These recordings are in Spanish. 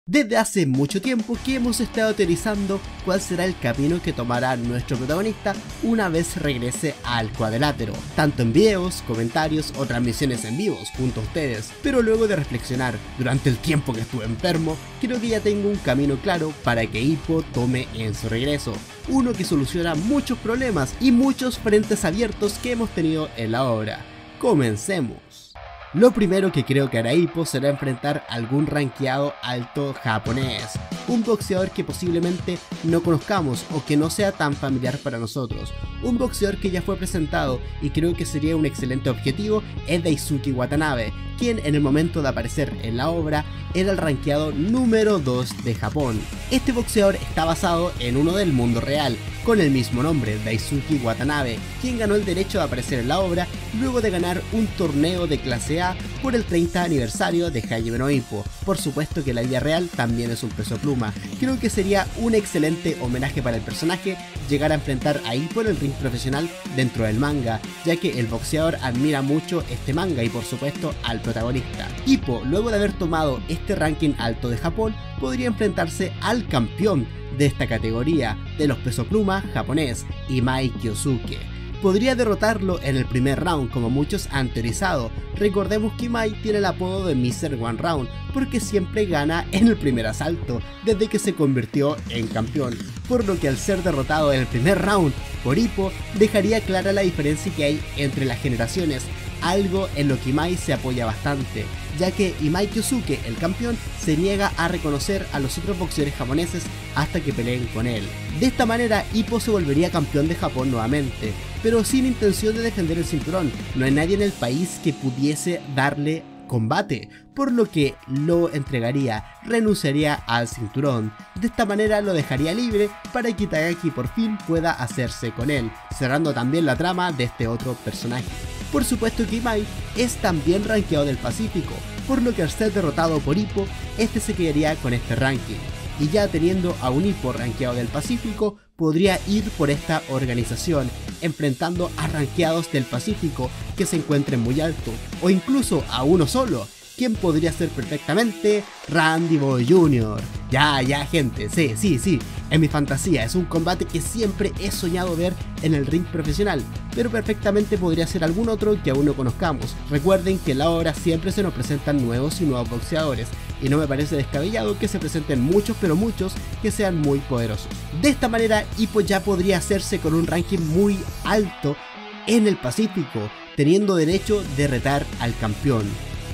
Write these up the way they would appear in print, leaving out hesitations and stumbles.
Desde hace mucho tiempo que hemos estado teorizando cuál será el camino que tomará nuestro protagonista una vez regrese al cuadrilátero, tanto en videos, comentarios o transmisiones en vivos junto a ustedes, pero luego de reflexionar durante el tiempo que estuve enfermo, creo que ya tengo un camino claro para que Hippo tome en su regreso, uno que soluciona muchos problemas y muchos frentes abiertos que hemos tenido en la obra. Comencemos. Lo primero que creo que hará Hippo será enfrentar a algún rankeado alto japonés, un boxeador que posiblemente no conozcamos o que no sea tan familiar para nosotros. Un boxeador que ya fue presentado y creo que sería un excelente objetivo es Daisuke Watanabe, quien en el momento de aparecer en la obra era el rankeado número 2 de Japón. Este boxeador está basado en uno del mundo real, con el mismo nombre, Daisuke Watanabe, quien ganó el derecho de aparecer en la obra luego de ganar un torneo de clase A por el 30 aniversario de Hajime no Ippo. Por supuesto que la vida real también es un peso pluma. Creo que sería un excelente homenaje para el personaje llegar a enfrentar a Hippo en el ring profesional dentro del manga, ya que el boxeador admira mucho este manga y por supuesto al protagonista. Hippo, luego de haber tomado este ranking alto de Japón, podría enfrentarse al campeón de esta categoría de los peso pluma japonés, Imai Kyosuke. Podría derrotarlo en el primer round como muchos han teorizado. Recordemos que Imai tiene el apodo de Mr. One Round porque siempre gana en el primer asalto desde que se convirtió en campeón, por lo que al ser derrotado en el primer round por Hippo dejaría clara la diferencia que hay entre las generaciones, algo en lo que Imai se apoya bastante, ya que Imai Kyosuke, el campeón, se niega a reconocer a los otros boxeadores japoneses hasta que peleen con él. De esta manera Hippo se volvería campeón de Japón nuevamente, pero sin intención de defender el cinturón. No hay nadie en el país que pudiese darle combate, por lo que lo entregaría, renunciaría al cinturón. De esta manera lo dejaría libre para que Itagaki por fin pueda hacerse con él, cerrando también la trama de este otro personaje. Por supuesto que Imai es también rankeado del Pacífico, por lo que al ser derrotado por Hippo, este se quedaría con este ranking. Y ya teniendo a un Hippo rankeado del Pacífico, podría ir por esta organización, enfrentando a rankeados del Pacífico que se encuentren muy alto, o incluso a uno solo, quien podría ser perfectamente Randy Boy Jr. Ya gente, sí, en mi fantasía es un combate que siempre he soñado ver en el ring profesional, pero perfectamente podría ser algún otro que aún no conozcamos. Recuerden que en la obra siempre se nos presentan nuevos y nuevos boxeadores, y no me parece descabellado que se presenten muchos pero muchos que sean muy poderosos. De esta manera Hippo ya podría hacerse con un ranking muy alto en el Pacífico, teniendo derecho de retar al campeón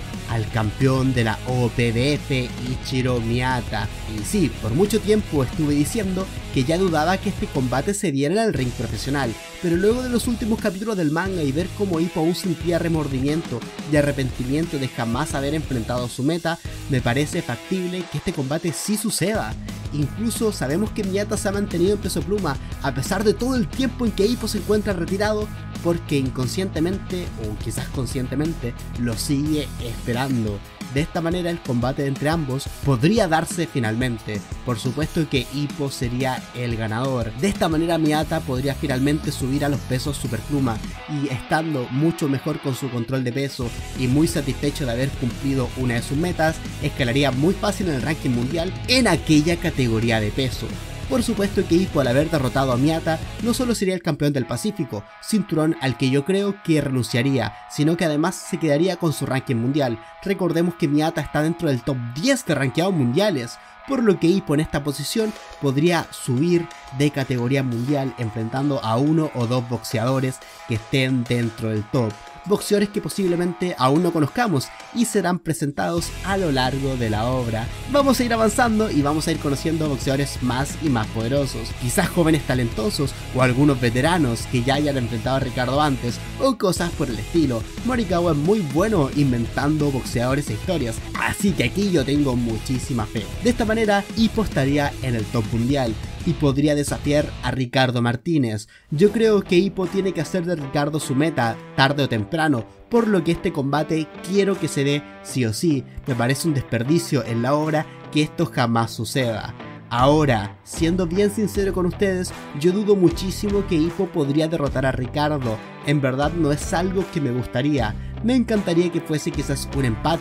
de la OPBF, Ichiro Miyata. Y sí, por mucho tiempo estuve diciendo que ya dudaba que este combate se diera en el ring profesional, pero luego de los últimos capítulos del manga y ver cómo Hippo aún sentía remordimiento y arrepentimiento de jamás haber enfrentado a su meta, me parece factible que este combate sí suceda. Incluso sabemos que Miyata se ha mantenido en peso pluma a pesar de todo el tiempo en que Hippo se encuentra retirado, porque inconscientemente o quizás conscientemente lo sigue esperando. De esta manera el combate entre ambos podría darse finalmente. Por supuesto que Hippo sería el ganador. De esta manera Miyata podría finalmente subir a los pesos superpluma y estando mucho mejor con su control de peso y muy satisfecho de haber cumplido una de sus metas, escalaría muy fácil en el ranking mundial en aquella categoría de peso. Por supuesto que Hippo, al haber derrotado a Miyata, no solo sería el campeón del Pacífico, cinturón al que yo creo que renunciaría, sino que además se quedaría con su ranking mundial. Recordemos que Miyata está dentro del top 10 de rankeados mundiales, por lo que Hippo en esta posición podría subir de categoría mundial enfrentando a uno o dos boxeadores que estén dentro del top. Boxeadores que posiblemente aún no conozcamos y serán presentados a lo largo de la obra. Vamos a ir avanzando y vamos a ir conociendo boxeadores más y más poderosos, quizás jóvenes talentosos o algunos veteranos que ya hayan enfrentado a Ricardo antes o cosas por el estilo. Morikawa es muy bueno inventando boxeadores e historias, así que aquí yo tengo muchísima fe. De esta manera Hippo estaría en el top mundial y podría desafiar a Ricardo Martínez. Yo creo que Hippo tiene que hacer de Ricardo su meta, tarde o temprano, por lo que este combate quiero que se dé sí o sí. Me parece un desperdicio en la obra que esto jamás suceda. Ahora, siendo bien sincero con ustedes, yo dudo muchísimo que Hippo podría derrotar a Ricardo. En verdad no es algo que me gustaría. Me encantaría que fuese quizás un empate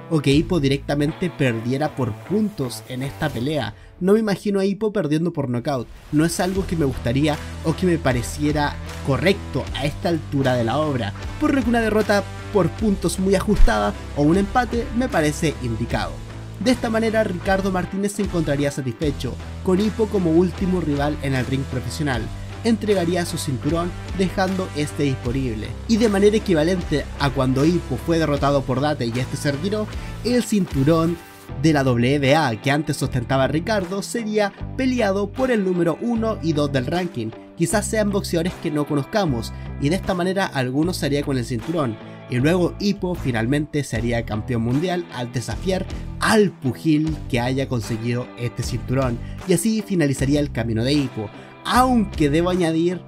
o que Hippo directamente perdiera por puntos en esta pelea. No me imagino a Hippo perdiendo por nocaut, no es algo que me gustaría o que me pareciera correcto a esta altura de la obra, por lo que una derrota por puntos muy ajustada o un empate me parece indicado. De esta manera Ricardo Martínez se encontraría satisfecho, con Hippo como último rival en el ring profesional, entregaría su cinturón dejando este disponible, y de manera equivalente a cuando Hippo fue derrotado por Date y este se retiró, el cinturón de la WBA que antes ostentaba Ricardo sería peleado por el número 1 y 2 del ranking, quizás sean boxeadores que no conozcamos, y de esta manera algunos se haría con el cinturón, y luego Hippo finalmente sería campeón mundial al desafiar al pugil que haya conseguido este cinturón, y así finalizaría el camino de Hippo. Aunque debo añadir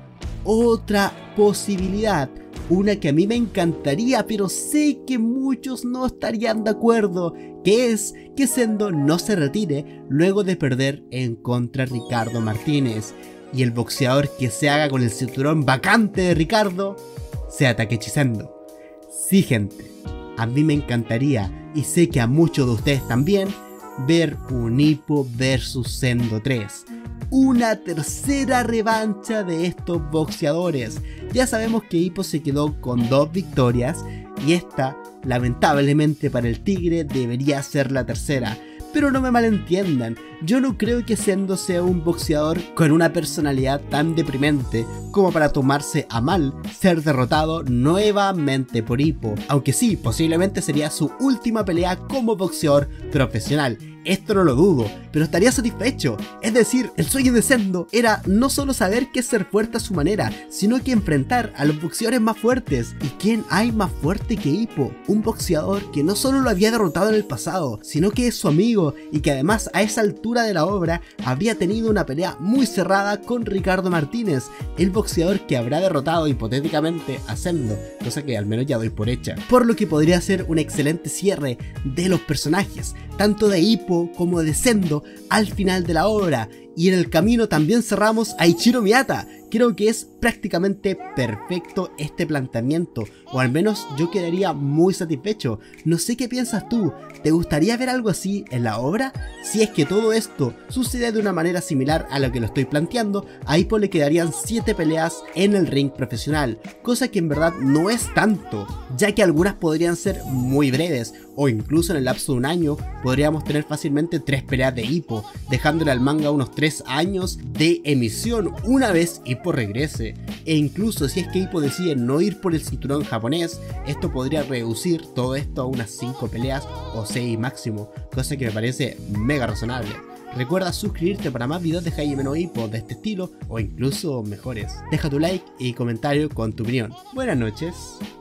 otra posibilidad, una que a mí me encantaría, pero sé que muchos no estarían de acuerdo, que es que Sendo no se retire luego de perder en contra de Ricardo Martínez, y el boxeador que se haga con el cinturón vacante de Ricardo sea Takeshi Sendo. Sí, gente, a mí me encantaría, y sé que a muchos de ustedes también, ver un Hippo vs Sendo 3. Una tercera revancha de estos boxeadores. Ya sabemos que Hippo se quedó con 2 victorias y esta, lamentablemente para el Tigre, debería ser la tercera. Pero no me malentiendan, yo no creo que Sendo sea un boxeador con una personalidad tan deprimente como para tomarse a mal ser derrotado nuevamente por Hippo, aunque sí, posiblemente sería su última pelea como boxeador profesional. Esto no lo dudo, pero estaría satisfecho. Es decir, el sueño de Sendo era no solo saber qué es ser fuerte a su manera, sino que enfrentar a los boxeadores más fuertes. ¿Y quién hay más fuerte que Hippo? Un boxeador que no solo lo había derrotado en el pasado, sino que es su amigo y que además a esa altura de la obra habría tenido una pelea muy cerrada con Ricardo Martínez, el boxeador que habrá derrotado hipotéticamente a Sendo, cosa que al menos ya doy por hecha. Por lo que podría ser un excelente cierre de los personajes, tanto de Hippo como de Sendo al final de la obra, y en el camino también cerramos a Ichiro Miyata. Creo que es prácticamente perfecto este planteamiento, o al menos yo quedaría muy satisfecho. No sé qué piensas tú, ¿te gustaría ver algo así en la obra? Si es que todo esto sucede de una manera similar a lo que lo estoy planteando, a Hippo le quedarían 7 peleas en el ring profesional, cosa que en verdad no es tanto, ya que algunas podrían ser muy breves, o incluso en el lapso de un año podríamos tener fácilmente 3 peleas de Hippo, dejándole al manga unos 3 años de emisión una vez Hippo regrese. E incluso si es que Hippo decide no ir por el cinturón japonés, esto podría reducir todo esto a unas 5 peleas o 6 máximo, cosa que me parece mega razonable. Recuerda suscribirte para más videos de Jaime no Hippo de este estilo o incluso mejores. Deja tu like y comentario con tu opinión. Buenas noches.